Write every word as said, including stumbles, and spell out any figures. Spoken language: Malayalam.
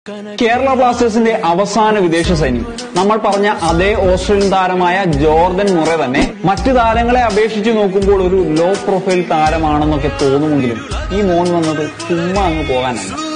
കേരള ബ്ലാസ്റ്റേഴ്സിന്റെ അവസാന വിദേശ സൈന്യം നമ്മൾ പറഞ്ഞ അതേ ഓസ്ട്രേലിയൻ താരമായ ജോർദൻ മുറെ തന്നെ മറ്റു താരങ്ങളെ അപേക്ഷിച്ച് നോക്കുമ്പോൾ ഒരു ലോ പ്രൊഫൈൽ താരമാണെന്നൊക്കെ തോന്നുമെങ്കിലും ഈ മോൻ വന്നത് ചുമ്മാ അങ്ങ് പോകാനാണ്.